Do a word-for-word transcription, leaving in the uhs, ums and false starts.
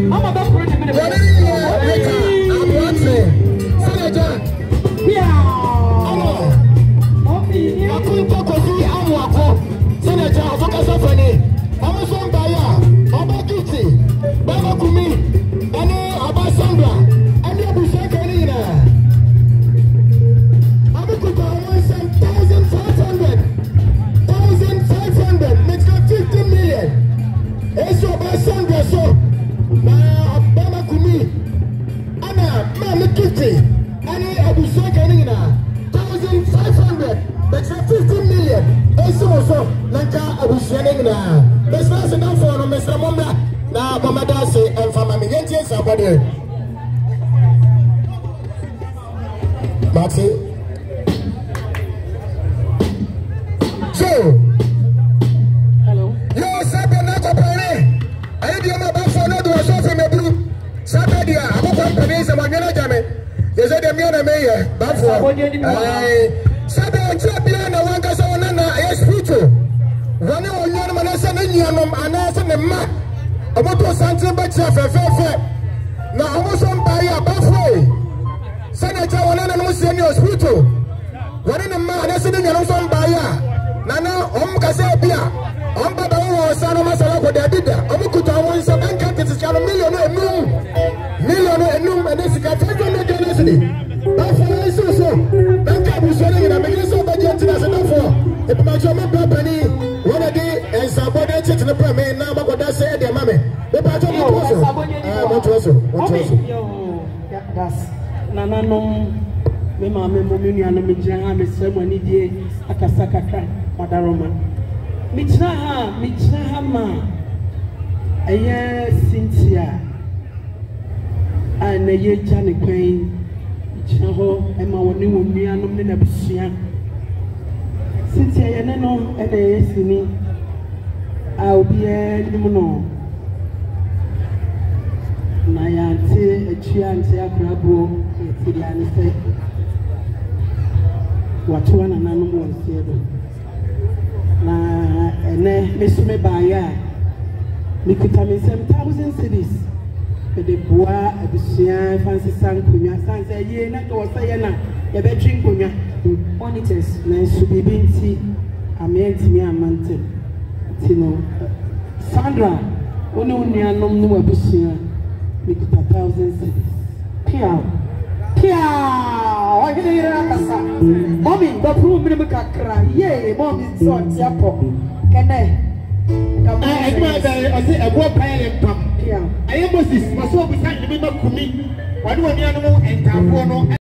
I'm a best friend. I'll be a limono. Nayante, a chiante, a crabo, a Tidiane. What one and animal was here. Na ene mesume baya. Mikutami seven thousand cities. The bois, a bishia, fancy sang punya, sans a year, not or sayana, a bedroom punya. Monitors, nice to be binti, a man to me a mountain. Tino Sandra, only one year no more bishia, Mikuta thousand cities. Pia, Pia, I can hear a Mommy, the room in the cry, yea, mommy, so Tiapo. Can I? I say a war pile and pump. I am this, my soul beside the member Kumi. Why do I know and Tapono?